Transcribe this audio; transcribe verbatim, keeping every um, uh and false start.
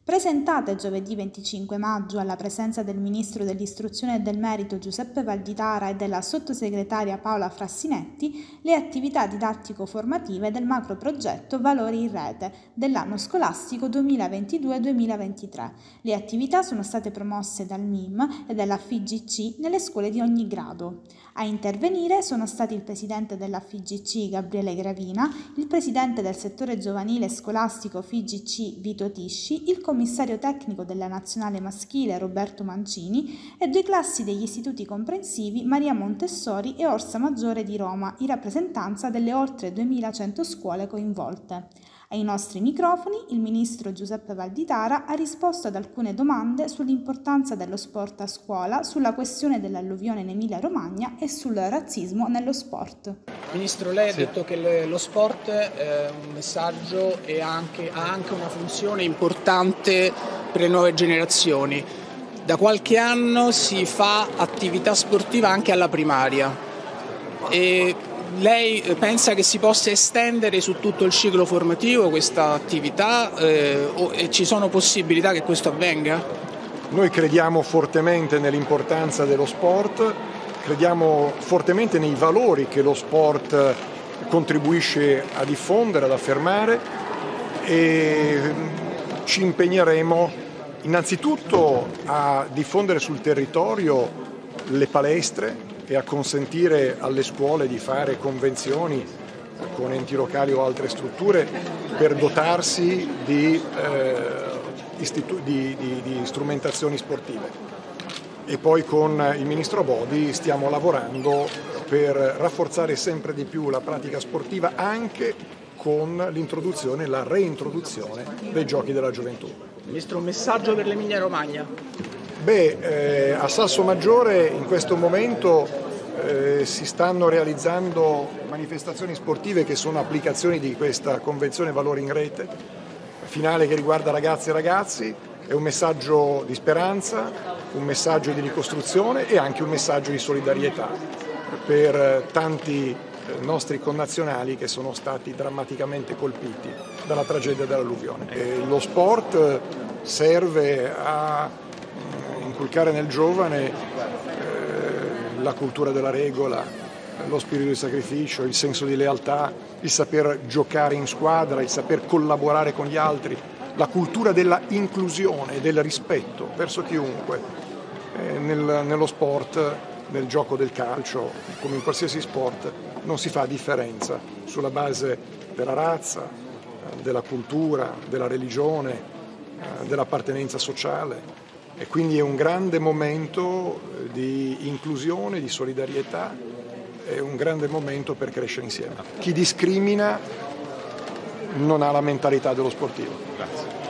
Presentate giovedì venticinque maggio alla presenza del Ministro dell'Istruzione e del Merito Giuseppe Valditara e della Sottosegretaria Paola Frassinetti le attività didattico-formative del macroprogetto Valori in Rete dell'anno scolastico duemilaventidue duemilaventitré. Le attività sono state promosse dal M I M e dalla F I G C nelle scuole di ogni grado. A intervenire sono stati il Presidente della F I G C Gabriele Gravina, il Presidente del settore giovanile scolastico F I G C Vito Tisci, il commissario tecnico della nazionale maschile Roberto Mancini e due classi degli istituti comprensivi Maria Montessori e Orsa Maggiore di Roma, in rappresentanza delle oltre duemilacento scuole coinvolte. Ai nostri microfoni il ministro Giuseppe Valditara ha risposto ad alcune domande sull'importanza dello sport a scuola, sulla questione dell'alluvione in Emilia-Romagna e sul razzismo nello sport. Ministro, lei ha sì. detto che le, lo sport è un messaggio e anche, ha anche una funzione importante per le nuove generazioni. Da qualche anno si fa attività sportiva anche alla primaria e lei pensa che si possa estendere su tutto il ciclo formativo questa attività eh, o, e ci sono possibilità che questo avvenga? Noi crediamo fortemente nell'importanza dello sport, crediamo fortemente nei valori che lo sport contribuisce a diffondere, ad affermare e ci impegneremo innanzitutto a diffondere sul territorio le palestre e a consentire alle scuole di fare convenzioni con enti locali o altre strutture per dotarsi di, eh, istitu- di, di, di strumentazioni sportive. E poi con il Ministro Bodi stiamo lavorando per rafforzare sempre di più la pratica sportiva anche con l'introduzione e la reintroduzione dei giochi della gioventù. Ministro, un messaggio per l'Emilia Romagna? Beh, eh, a Salsomaggiore in questo momento eh, si stanno realizzando manifestazioni sportive che sono applicazioni di questa Convenzione Valori in Rete, finale che riguarda ragazze e ragazzi, è un messaggio di speranza, un messaggio di ricostruzione e anche un messaggio di solidarietà per tanti nostri connazionali che sono stati drammaticamente colpiti dalla tragedia dell'alluvione. E lo sport serve a inculcare nel giovane eh, la cultura della regola, lo spirito di sacrificio, il senso di lealtà, il saper giocare in squadra, il saper collaborare con gli altri, la cultura della inclusione e del rispetto verso chiunque. Eh, nel, nello sport, nel gioco del calcio, come in qualsiasi sport, non si fa differenza sulla base della razza, della cultura, della religione, eh, dell'appartenenza sociale. E quindi è un grande momento di inclusione, di solidarietà, è un grande momento per crescere insieme. Chi discrimina non ha la mentalità dello sportivo. Grazie.